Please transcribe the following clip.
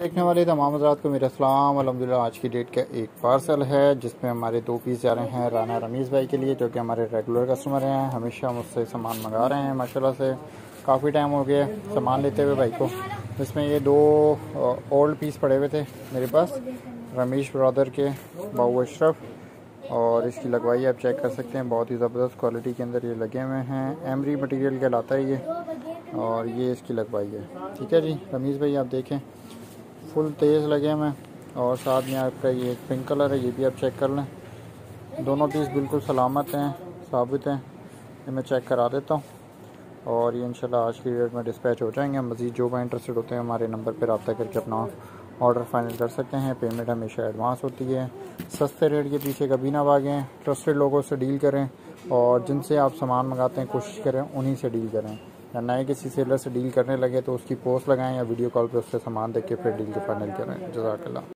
देखने वाले तमाम हज़रात को मेरा सलाम। अल्हम्दुलिल्लाह आज की डेट का एक पार्सल है जिसमें हमारे 2 पीस जा रहे हैं राना रमीज़ भाई के लिए, जो कि हमारे रेगुलर कस्टमर हैं, हमेशा मुझसे सामान मंगा रहे हैं। माशाल्लाह से काफ़ी टाइम हो गया सामान लेते हुए भाई को। इसमें ये 2 ओल्ड पीस पड़े हुए थे मेरे पास, रमीश ब्रदर के बाऊ अशरफ, और इसकी लगवाई आप चेक कर सकते हैं। बहुत ही ज़बरदस्त क्वालिटी के अंदर ये लगे हुए हैं। एमरी मटेरियल कहलाता है ये, और ये इसकी लगवाई है। ठीक है जी रमीज़ भाई, आप देखें फुल तेज़ लगे हैं। और साथ में आपका ये एक पिंक कलर है, ये भी आप चेक कर लें। दोनों पीस बिल्कुल सलामत हैं, साबित हैं। ये मैं चेक करा देता हूँ और ये इंशाल्लाह आज की डेट में डिस्पैच हो जाएंगे। मज़ीद जो भी इंटरेस्टेड होते हैं हमारे नंबर पर रब्ता करके अपना ऑर्डर फाइनल कर सकते हैं। पेमेंट हमेशा एडवांस होती है। सस्ते रेट के पीछे कभी ना भागें, ट्रस्टेड लोगों से डील करें और जिनसे आप सामान मंगाते हैं कोशिश करें उन्हीं से डील करें। या नए किसी सेलर से डील करने लगे तो उसकी पोस्ट लगाएं या वीडियो कॉल पे उससे सामान देख के फिर डील के फाइनल करें। जज़ाकल्लाह।